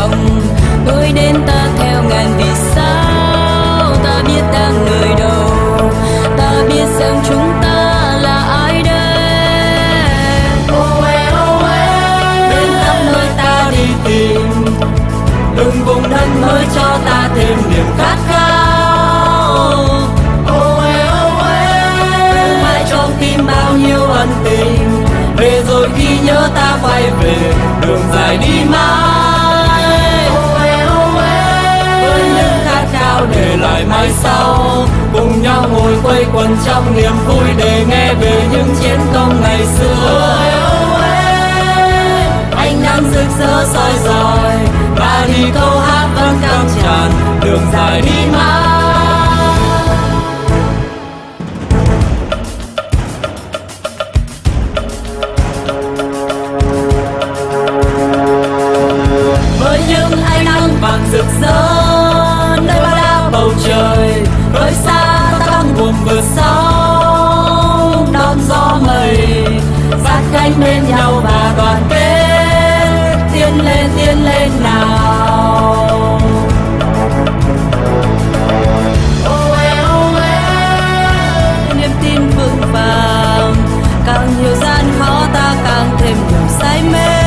lòng. Tôi đến ta theo ngàn vì sao, ta biết đang nơi đâu, ta biết rằng chúng ta là ai đây. Đến khắp nơi ta đi tìm, từng vùng đất mới cho ta thêm niềm khát khao. Thương mãi trong tim bao nhiêu ân tình, về rồi khi nhớ ta quay về đường dài đi mãi. Với những khát khao để lại mai sau, cùng nhau ngồi quây quần trong niềm vui để nghe về những chiến công ngày xưa. Ánh nắng rực rỡ soi rọi, ta đi câu hát vẫn căng tràn đường dài đi mãi. Với những ánh nắng vàng rực rỡ nơi bao la bầu trời, khơi xa ta căng buồm vượt sóng đón gió mây, sát cánh bên nhau và đoàn kết tiến lên nào. Niềm tin vững vàng, càng nhiều gian khó ta càng thêm nhiều say mê.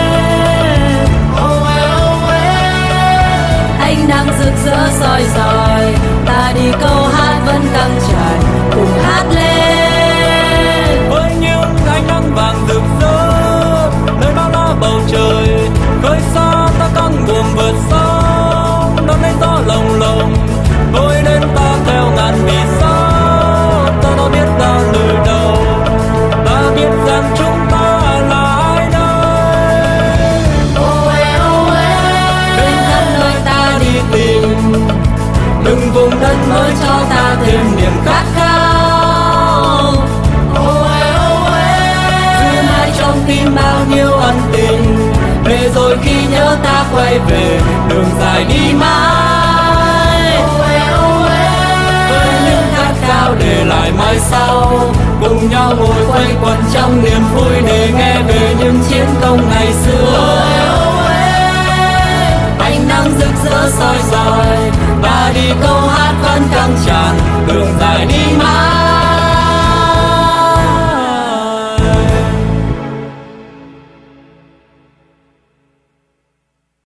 Ánh nắng rực rỡ soi rọi, ta đi câu hát vẫn căng tràn cùng hát lên. Với những ánh nắng vàng rực rỡ nơi bao la bầu trời, khơi xa ta căng buồm vượt sóng đón lấy gió lồng lộng. Tôi đến ta theo ngàn vì sao, ta đâu biết ta từ đâu, ta biết rằng chúng ta là ai đây. Bên khắp nơi ta đi tìm, từng vùng đất mới cho ta thêm niềm khát khao. Giữ mãi trong tim bao nhiêu ân tình, về rồi khi nhớ ta quay về đường dài đi mãi. Với những khát khao để lại mai sau, cùng nhau ngồi quây quần trong niềm vui để nghe về những chiến công ngày xưa. Ánh nắng rực rỡ soi rọi, ta đi câu hát vẫn căng tràn đường dài đi mãi.